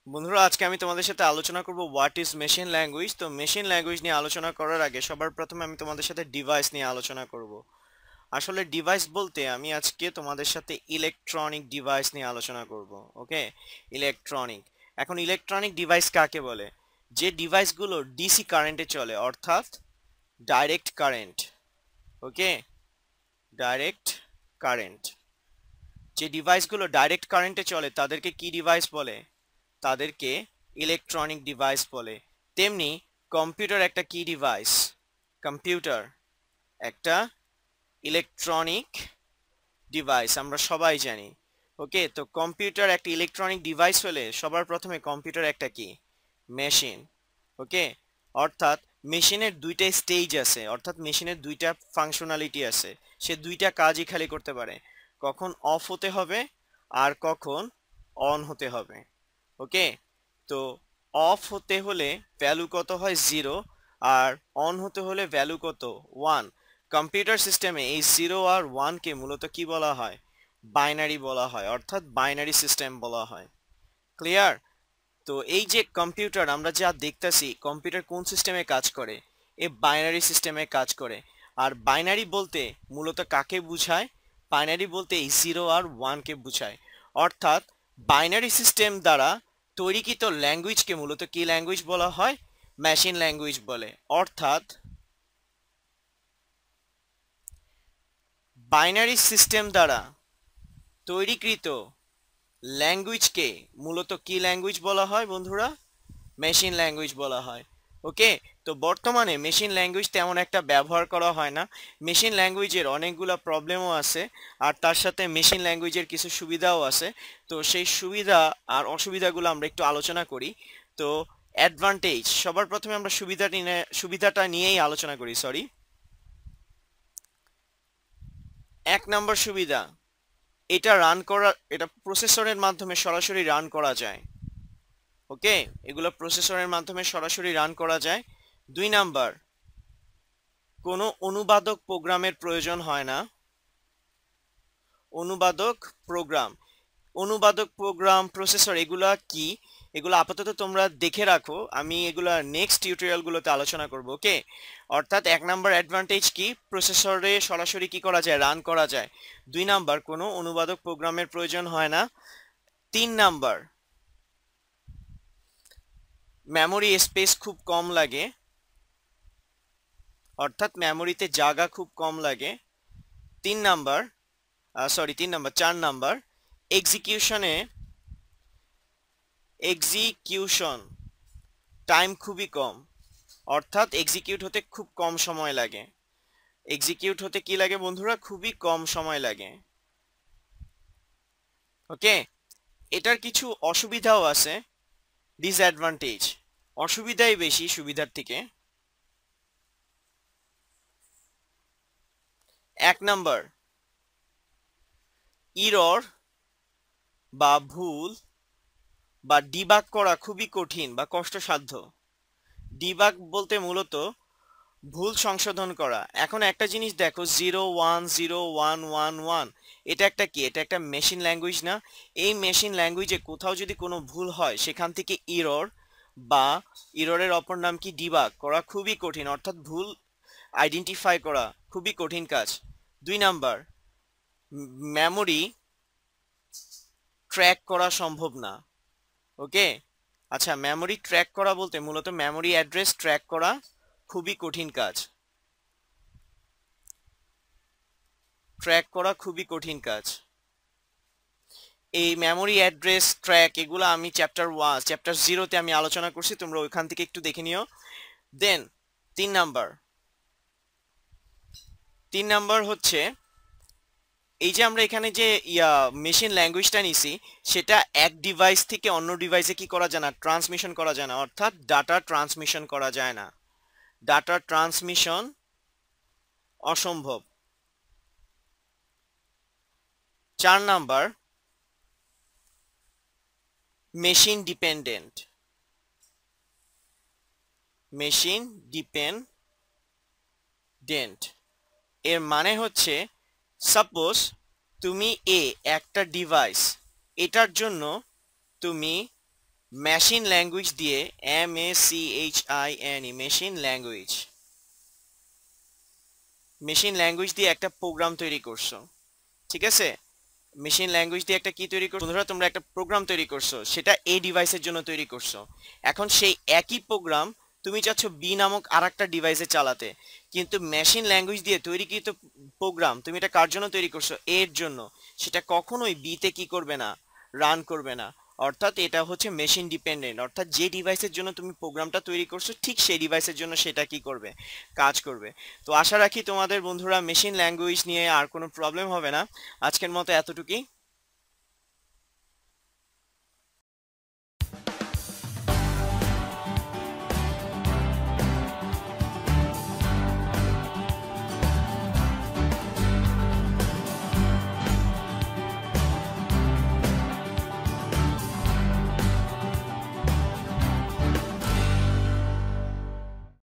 বন্ধুরা, আজকে আমি তোমাদের সাথে আলোচনা করব হোয়াট ইজ মেশিন ল্যাঙ্গুয়েজ। তো মেশিন ল্যাঙ্গুয়েজ নিয়ে আলোচনা করার আগে সবার প্রথমে আমি তোমাদের সাথে ডিভাইস নিয়ে আলোচনা করব। আসলে ডিভাইস বলতে আমি আজকে তোমাদের সাথে ইলেকট্রনিক ডিভাইস নিয়ে আলোচনা করব। Okay, electronic. এখন ইলেকট্রনিক ডিভাইস কাকে বলে? যে ডিভাইসগুলো ডিসি কারেন্টে চলে, অর্থাৎ direct current. Okay, direct current. যে ডিভাইসগুলো ডাইরেক্ট কারেন্টে চলে তাদেরকে কি ডিভাইস বলে? তাদেরকে ইলেকট্রনিক ডিভাইস বলে। তেমনি কম্পিউটার একটা কি ডিভাইস? কম্পিউটার একটা ইলেকট্রনিক ডিভাইস, আমরা সবাই জানি। ওকে, তো কম্পিউটার একটা ইলেকট্রনিক ডিভাইস হলে সবার প্রথমে কম্পিউটার একটা কি? মেশিন। ওকে, অর্থাৎ মেশিনের দুইটা স্টেজ আছে, অর্থাৎ মেশিনের দুইটা ফাংশনালিটি আছে। সে দুইটা কাজই খালি করতে পারে, কখন অফ হতে হবে আর কখন অন হতে হবে। ওকে, তো অফ হতে হলে ভ্যালু কত হয়? 0। আর অন হতে হলে ভ্যালু কত? 1। কম্পিউটার সিস্টেমে এই 0 আর 1 কে মূলত কি বলা হয়? বাইনারি বলা হয়, অর্থাৎ বাইনারি সিস্টেম বলা হয়। ক্লিয়ার? তো এই যে কম্পিউটার আমরা যা দেখতেছি, কম্পিউটার কোন সিস্টেমে কাজ করে? এ বাইনারি সিস্টেমে কাজ করে। আর বাইনারি বলতে মূলত কাকে বুঝায়? বাইনারি বলতে এই 0 আর 1 কে বুঝায়। অর্থাৎ বাইনারি সিস্টেম দ্বারা তৈরিকৃত ল্যাঙ্গুয়েজকে মূলত কি ল্যাঙ্গুয়েজ বলা হয়? মেশিন ল্যাঙ্গুয়েজ বলে। অর্থাৎ বাইনারি সিস্টেম দ্বারা তৈরিকৃত ল্যাঙ্গুয়েজকে মূলত কি ল্যাঙ্গুয়েজ বলা হয় বন্ধুরা? মেশিন ল্যাঙ্গুয়েজ বলা হয়। ওকে, তো বর্তমানে মেশিন ল্যাঙ্গুয়েজ তেমন একটা ব্যবহার করা হয় না। মেশিন ল্যাঙ্গুয়েজের অনেকগুলো প্রবলেমও আছে, আর তার সাথে মেশিন ল্যাঙ্গুয়েজের কিছু সুবিধাও আছে। তো সেই সুবিধা আর অসুবিধাগুলো আমরা একটু আলোচনা করি। তো অ্যাডভান্টেজ, সবার প্রথমে আমরা সুবিধাটা নিয়েই আলোচনা করি। সরি, 1 নম্বর সুবিধা, এটা প্রসেসরের মাধ্যমে সরাসরি রান করা যায়। ওকে, এগুলো প্রসেসরের মাধ্যমে সরাসরি রান করা যায়। 2 নাম্বার, কোনো অনুবাদক প্রোগ্রামের প্রয়োজন হয় না। অনুবাদক প্রোগ্রাম, প্রসেসর, এগুলা কি? এগুলো আপাতত তোমরা দেখে রাখো, আমি এগুলা নেক্সট টিউটোরিয়ালগুলোতে আলোচনা করব। ওকে, অর্থাৎ 1 নাম্বার অ্যাডভান্টেজ কি? প্রসেসরে সরাসরি কি করা যায়? রান করা যায়। 2 নাম্বার, কোনো অনুবাদক প্রোগ্রামের প্রয়োজন হয় না। 3 নাম্বার, মেমোরি স্পেস খুব কম লাগে, অর্থাৎ মেমোরিতে জায়গা খুব কম লাগে। 3 নাম্বার, 4 নাম্বার, এক্সিকিউশন টাইম খুবই কম, অর্থাৎ এক্সিকিউট হতে খুব কম সময় লাগে। এক্সিকিউট হতে কি লাগে বন্ধুরা? খুবই কম সময় লাগে। ওকে, এটার কিছু অসুবিধাও আছে, ডিসঅ্যাডভান্টেজ। অসুবিধাই বেশি সুবিধার থেকে। 1 নাম্বার, ইরর বা ভুল বা ডিবাগ করা খুবই কঠিন বা কষ্টসাধ্য। ডিবাগ বলতে মূলত ভুল সংশোধন করা। এখন একটা জিনিস দেখো, 0 1 0 1 1 1, এটা একটা কি? এটা একটা মেশিন ল্যাঙ্গুয়েজ না? এই মেশিন ল্যাঙ্গুয়েজে কোথাও যদি কোনো ভুল হয়, সেখান থেকে ইরর বা ইররের অপর নাম কি? ডিবাগ করা খুবই কঠিন, অর্থাৎ ভুল আইডেন্টিফাই করা খুবই কঠিন কাজ। 2 নাম্বার, মেমোরি ট্র্যাক করা সম্ভব না। ওকে, আচ্ছা, মেমোরি ট্র্যাক করা বলতে মূলত মেমোরি অ্যাড্রেস ট্র্যাক করা খুবই কঠিন কাজ। ট্র্যাক করা খুবই কঠিন কাজ। এই মেমোরি অ্যাড্রেস ট্র্যাক, এগুলো আমি চ্যাপ্টার 0-তে আমি আলোচনা করছি, তোমরা ওইখান থেকে একটু দেখে নিও। দেন 3 নাম্বার, হচ্ছে এই যে আমরা এখানে যে মেশিন ল্যাঙ্গুয়েজটা নিছি, সেটা এক ডিভাইস থেকে অন্য ডিভাইসে কি করা যায় না? ট্রান্সমিশন করা যায় না, অর্থাৎ ডাটা ট্রান্সমিশন করা যায় না। ডাটা ট্রান্সমিশন অসম্ভব। 4 number, machine dependent. Machine dependent এর মানে হচ্ছে, সাপোজ তুমি একটা ডিভাইস, এটার জন্য তুমি মেশিন ল্যাঙ্গুয়েজ দিয়ে, মেশিন ল্যাঙ্গুয়েজ, মেশিন ল্যাঙ্গুয়েজ দিয়ে একটা প্রোগ্রাম তৈরি করছো, ঠিক আছে? মেশিন ল্যাঙ্গুয়েজ দিয়ে একটা কি তৈরি করছো বন্ধুরা, তোমরা একটা প্রোগ্রাম তৈরি করছো, সেটা এ ডিভাইসের জন্য তৈরি করছো। এখন সেই একই প্রোগ্রাম তুমি চাচ্ছ বি নামক আরেকটা ডিভাইসে চালাতে, কিন্তু মেশিন ল্যাঙ্গুয়েজ দিয়ে তৈরিকৃত প্রোগ্রাম তুমি এটা কার জন্য তৈরি করছো, এর জন্য, সেটা কখনোই বি তে কি করবে না, রান করবে না। অর্থাৎ এটা হচ্ছে মেশিন ডিপেন্ডেন্ট, অর্থাৎ যে ডিভাইসের জন্য তুমি প্রোগ্রামটা তৈরি করছো ঠিক সেই ডিভাইসের জন্য সেটা কি করবে, কাজ করবে। তো আশা রাখি তোমাদের বন্ধুরা মেশিন ল্যাঙ্গুয়েজ নিয়ে আর কোনো প্রবলেম হবে না। আজকের মতো এতটুকুই।